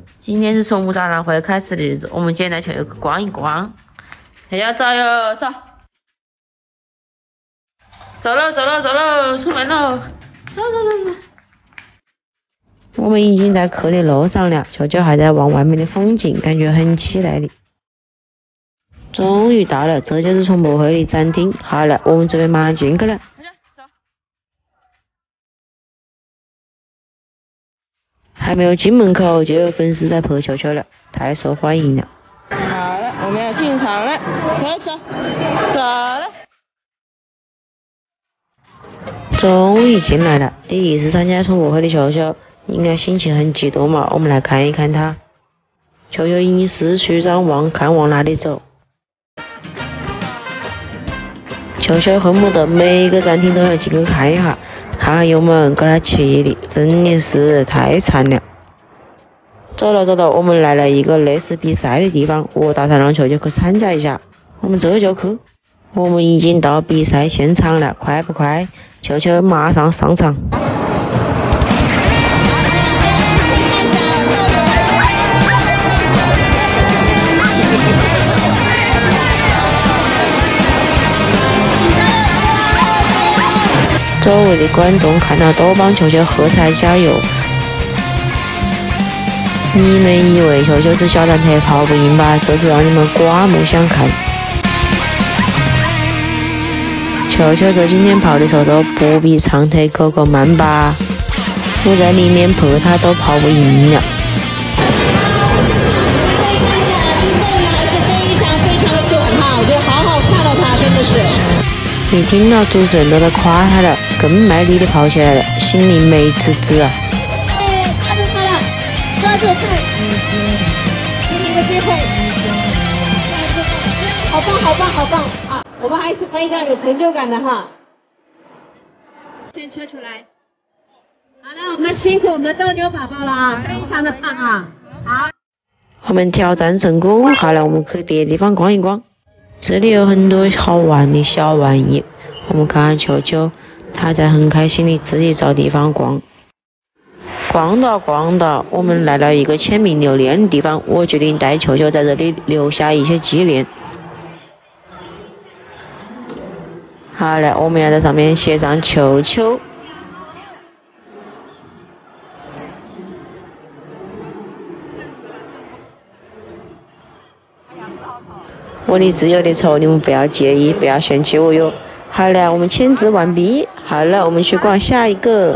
今天是宠物展览会开始的日子，我们今天来去逛一逛。大家走哟，走！走喽，出门喽！走。我们已经在克里路上了，球球还在望外面的风景，感觉很期待的。终于到了，这就是宠物会的展厅。好了，我们准备马上进去了。还没有进门口，就有粉丝在拍球球了，太受欢迎了。好了，我们要进场了，走了。终于进来了，第一次参加宠物会的球球，应该心情很激动嘛。我们来看一看他。球球以四处张望，看往哪里走。球球恨不得每个展厅都要进去看一下，看看有没有人给他气的，真的是太馋了。走了，我们来了一个类似比赛的地方，我打算让球球去参加一下。我们这就去。我们已经到比赛现场了，快不快？球球马上上场。周围的观众看到都帮球球喝彩加油。你们以为球球是小蛋挞跑不赢吧？这是让你们刮目相看。球球这今天跑的速度不比长腿狗狗慢吧？我在里面拍他都跑不赢了。一听到主持人都在夸他了，更卖力的跑起来了，心里美滋滋啊！ 抓住看，给你个最后，好棒啊！我们还是非常有成就感的哈。先吹出来。好了，我们辛苦我们斗牛宝宝了啊，非常的棒啊！好， 我们挑战成功，好了，我们去别的地方逛一逛。这里有很多好玩的小玩意，我们看看球球，他在很开心的自己找地方逛。逛到，我们来到一个签名留念的地方，我决定带球球在这里留下一些纪念。好了，我们要在上面写上球球。我的自由的丑，你们不要介意，不要嫌弃我哟。好了，我们签字完毕。好了，我们去逛下一个。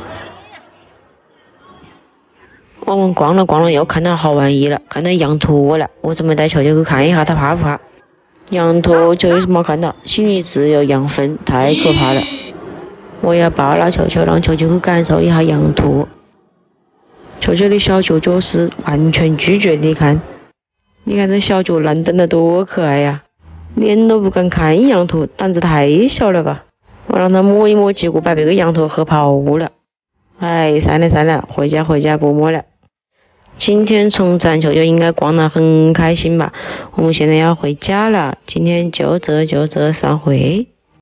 我们逛了，又看到好玩意了，看到羊驼了。我准备带球球去看一下，他怕不怕？羊驼球球没看到，心里只有羊粪，太可怕了。我要抱了球球，让球球去感受一下羊驼。球球的小脚脚是完全拒绝，你看这小脚烂整的多可爱呀！脸都不敢看羊驼，胆子太小了吧？我让他摸一摸，结果把别个羊驼喝跑了。哎，算了，回家不摸了。今天从展球就应该逛得很开心吧？我们现在要回家了，今天就这散会。